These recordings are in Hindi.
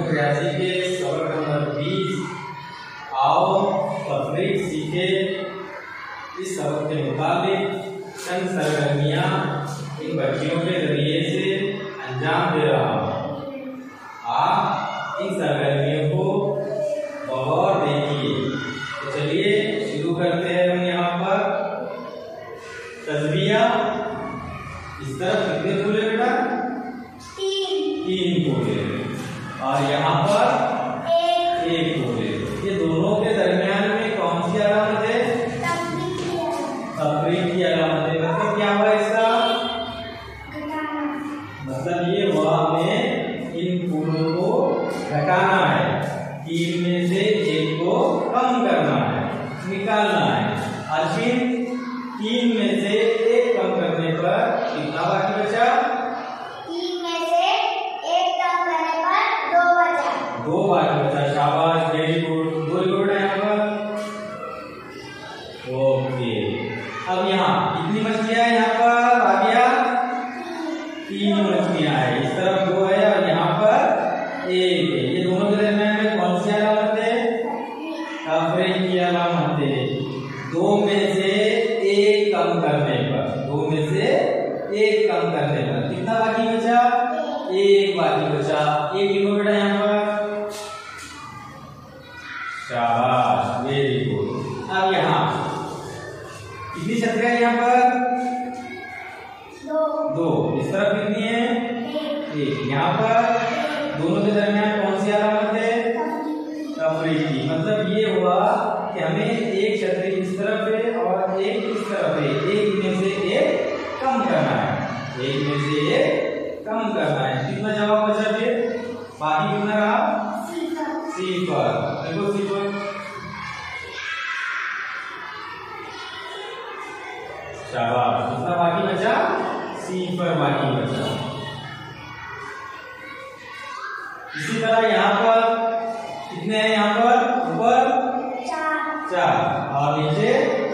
1983 के सबक नंबर 20 आओ तफरीक सीखे इस सबक के मुताबिक चंद सरगर्मियां इन बच्चियों के जरिए से अंजाम दे रहा हूँ। आप इन सरगर्मियों को गौर देखिए। तो चलिए शुरू करते हैं। हम यहाँ पर तस्बीह इस तरफ कितने फूले बेटा? तीन फूले और यहाँ पर एक फूले। ये दोनों के दरमियान में कौन सी अलामत है? तफरीक की अलामत है। मतलब क्या हुआ इसका? मतलब ये हुआ हमें इन फूलों को घटाना है, तीन में से एक को कम करना है, निकालना है। और फिर तीन में से एक कम करने पर कितना बाकी बचा? तीन में से एक कम करने पर दो बचा। दो बाकी बचा। शाबाश, वेरी गुड, वेरी गुड है यहाँ पर। ओके, अब यहाँ कितनी मछलियां है? यहाँ पर आ गया तीन मछलियां है। इस तरफ दो है और यहाँ पर एक है। ये दोनों के दरमियान में कौन सी अलामत है? तफरीक की अलामत है। दो में से एक कम करने पर, दो में से एक कम करने पर कितना बाकी बचा? एक बाकी बचा। एक लिखो बेटा यहाँ पर। शाबाश, वेरी गुड। अब यहाँ कितनी छतरियां है? यहाँ पर दो। इस तरफ कितनी है? एक। यहाँ पर दोनों के दरमियान कौन सी अलामत है? तफरीक की। मतलब ये हुआ कि हमें एक छतरी इस तरफ है और एक इस तरफ है। एक में से एक कम करना है, एक में से एक कम करना है। कितना जवाब बचा? फिर बाकी कितना रहा? सिफर। देखो सिफर। शाबाश, कितना बाकी बचा? सिफर बाकी बचा। इसी तरह यहाँ पर कितने हैं? यहाँ पर ऊपर चार और नीचे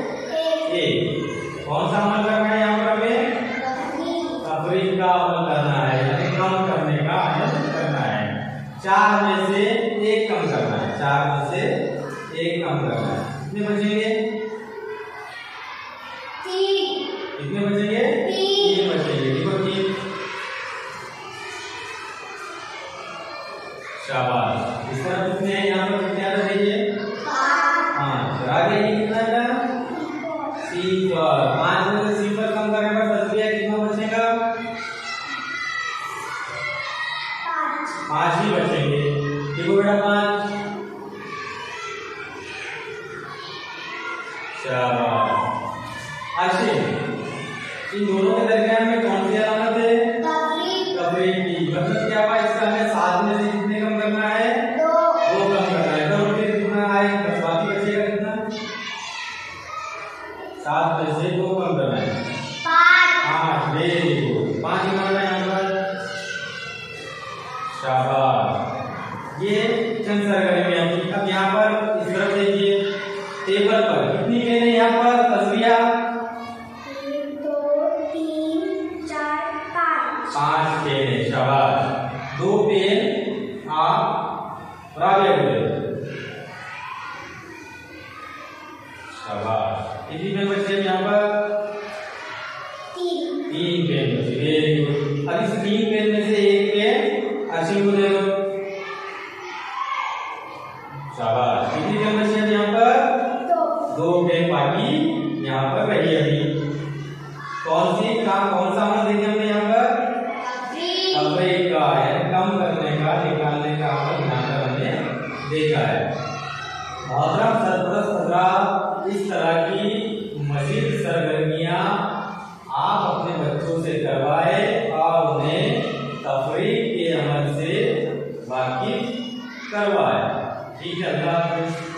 एक। कौन सा अमल करना है यहाँ पर? हमें तफरीक का अमल करना है, यानी कम करने का अमल करना है। चार में से एक कम करना है, चार में से एक कम करना है। कितने बचेंगे? कितने बचेंगे? तीन बचेंगे। देखो तीन। शाबाश। इस तरह कितने हैं? यहाँ पर कितने आता देखिए? पाँच। आगे ये कितना है? सिफर। पाँच में से सिफर कम करने पर तस्बीह कितना बचेगा? पाँच ही बचेंगे। देखो बेटा पाँच। शाबाश। अच्छे, इन दोनों के दरमियान में कौन सी अलामत है? तफरीक की। मतलब क्या हुआ? इसका हमें सात में से कितने कम करना है? दो कम करना है। तो फिर कितना आए? बस बाकी बचेगा कितना? सात में से दो कम करना है, पाँच। Very good. पाँच ही करना है यहाँ पर। शाबाश। ये चंद सरगर्मियां थी। अब यहाँ पर इस तरफ देखिए, टेबल पर कितनी पेन है? यहाँ पर तस्बीह पांच पेन है। शाबाश। दो पेन आप राबिया बोले। शाबाश। कितनी पेन बचे यहाँ पर? तीन पेन बचे। Very good. अब इस तीन पेन में से एक पेन अर्शिम को दे दो। शाबाश। कितनी पेन बचे यहाँ पर? दो पेन बाकी यहाँ पर रही। अभी कौन सी काम, कौन सा अमल देखे हमने यहाँ पर? तफरीक का, यानी कम करने का, निकालने का अमल यहाँ पर हमने देखा है। मोहतरम सरपरस्त हज़रात, इस तरह की मज़ीद सरगर्मियाँ आप अपने बच्चों से करवाए और उन्हें तफरीक के अमल से वाकिफ करवाए। ठीक है, अल्लाह हाफ़िज़।